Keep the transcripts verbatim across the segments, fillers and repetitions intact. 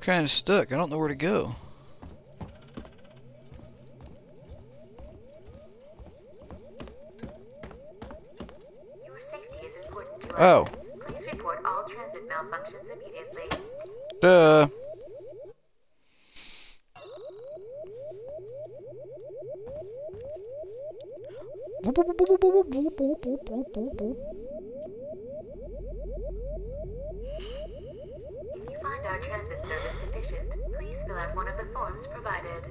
kind of stuck. I don't know where to go. Your safety is important to us. Oh. Please report all transit malfunctions immediately. Duh. If you find our transit service deficient, please fill out one of the forms provided.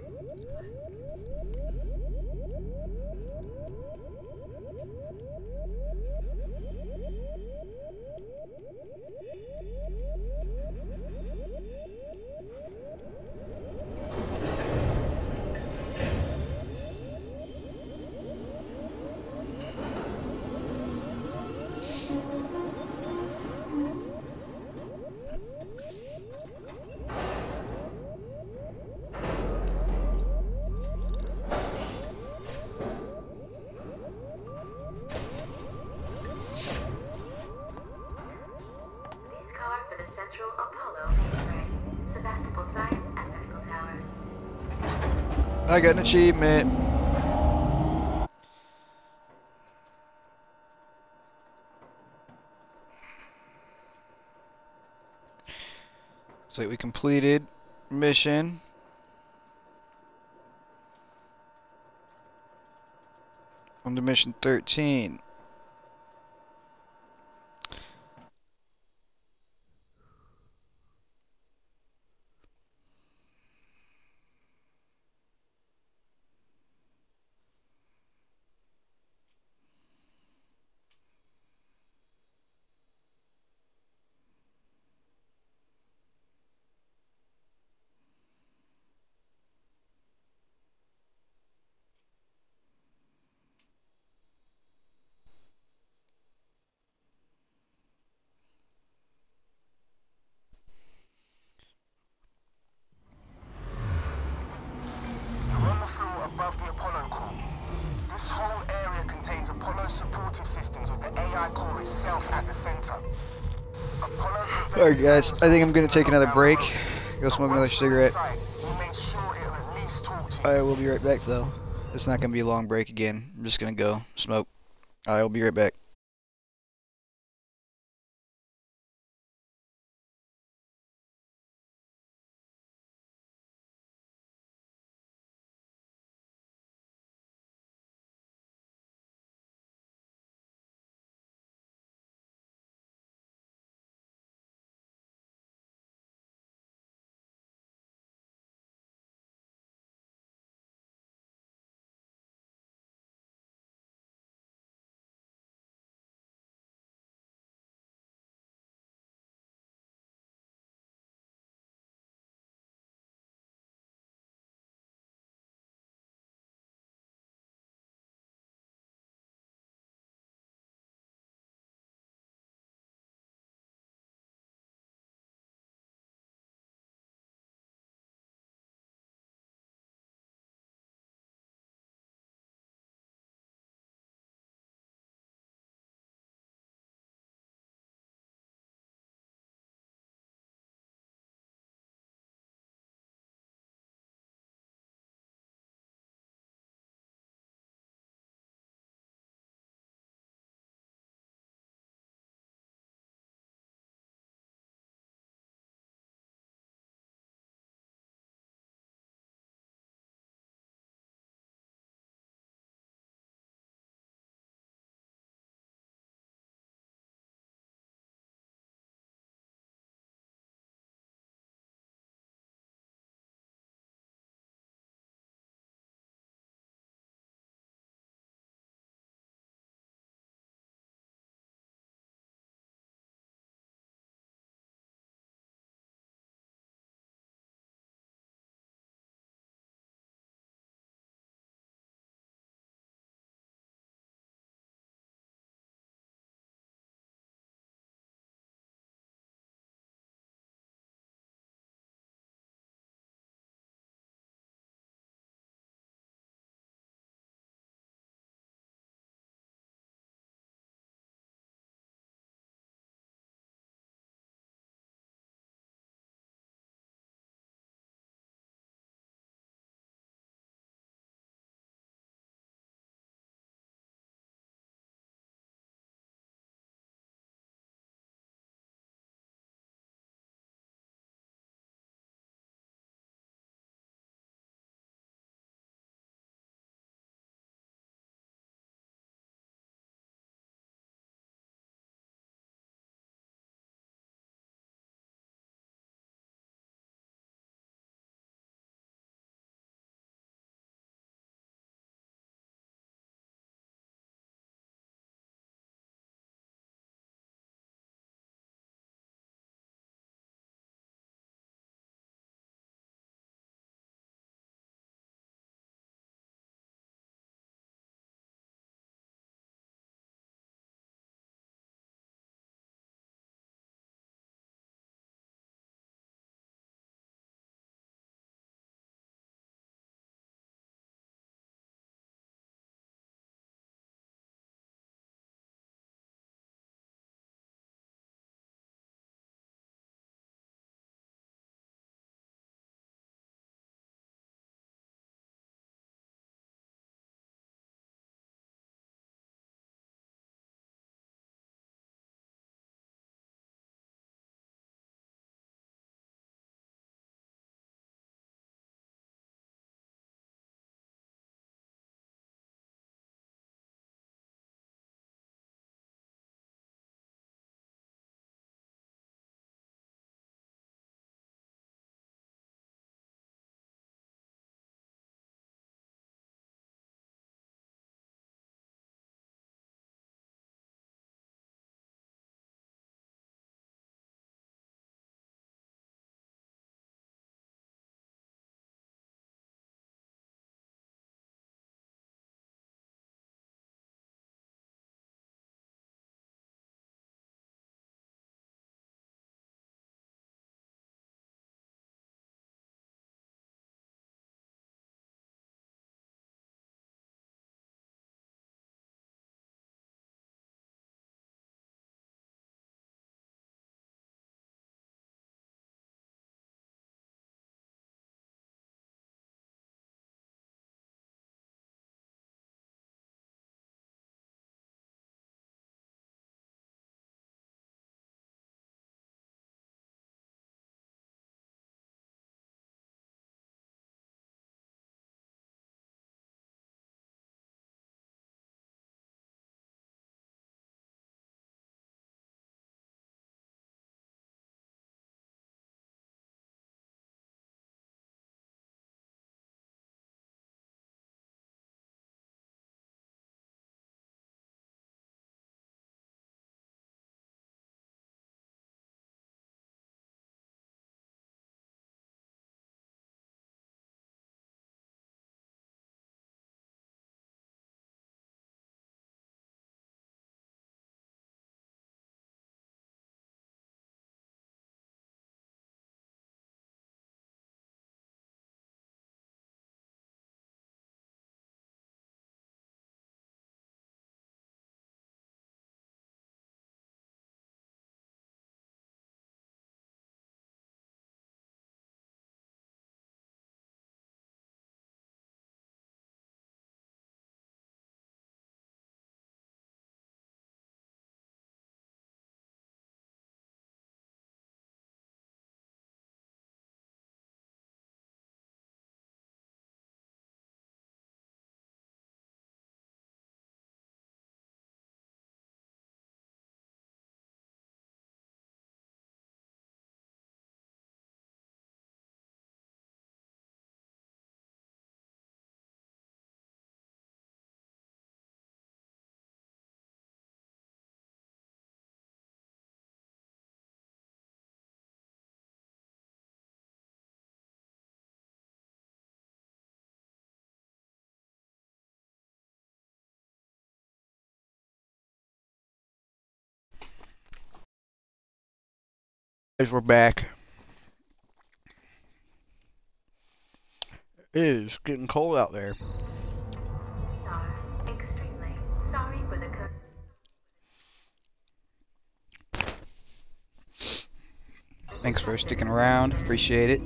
Central Apollo mainframe, Sebastopol Science and Medical Tower. I got an achievement. So we completed mission. On to mission thirteen. Above the Apollo core. This whole area contains Apollo supportive systems with the A I core itself at the center. Alright guys, I think I'm gonna take another break. Go smoke another cigarette. I will be right back though. It's not gonna be a long break again. I'm just gonna go smoke. I will be right back. Guys, we're back. It is getting cold out there. We are extremely sorry for the co- Thanks for sticking around. Appreciate it.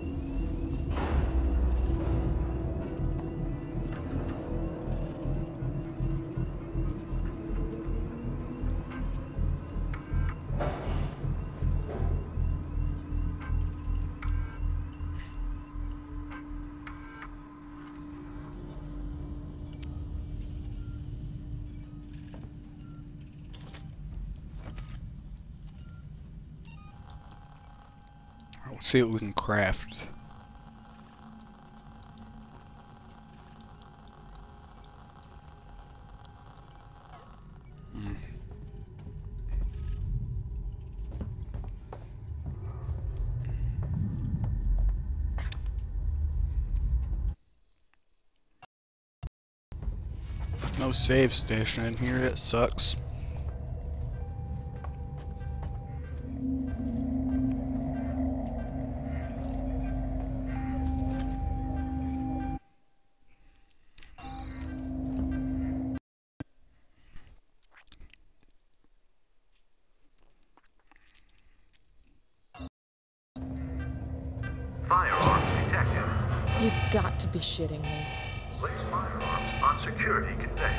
Let's see what we can craft. Hmm. No save station in here, that sucks. Firearms detected. You've got to be shitting me. Place firearms on security conveyor.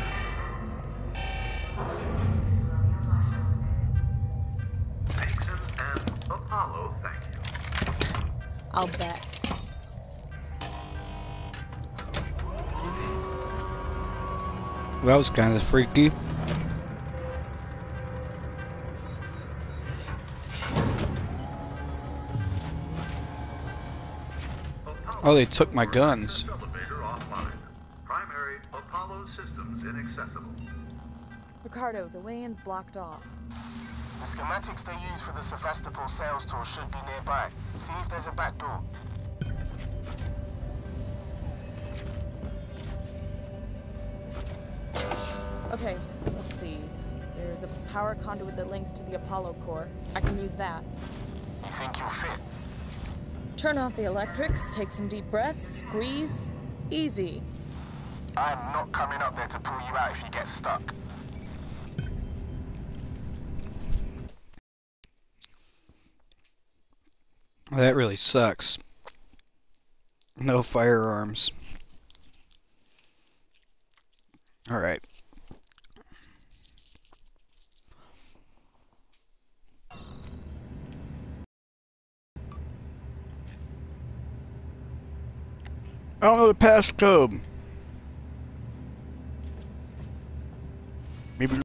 Vixen and Apollo, thank you. I'll bet. That was kind of freaky. Oh, they took my guns. Elevator offline. Primary Apollo systems inaccessible. Ricardo, the way-in's blocked off. The schematics they use for the Sevastopol sales tour should be nearby. See if there's a back door. Okay, let's see. There's a power conduit that links to the Apollo core. I can use that. You think you'll fit? Turn off the electrics, take some deep breaths, squeeze. Easy. I'm not coming up there to pull you out if you get stuck. That really sucks. No firearms. Alright. I don't know the passcode. Maybe.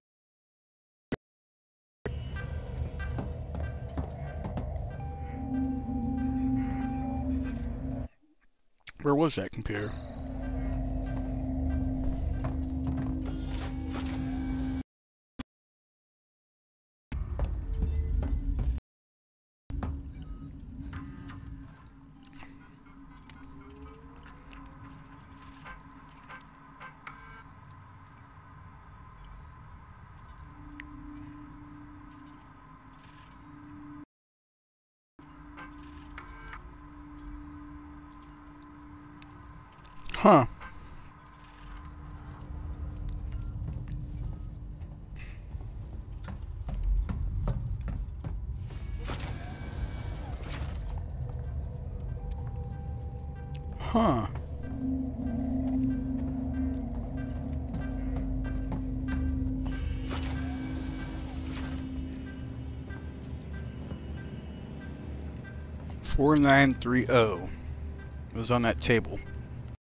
Where was that computer? Huh. Huh. four nine three zero. It was on that table.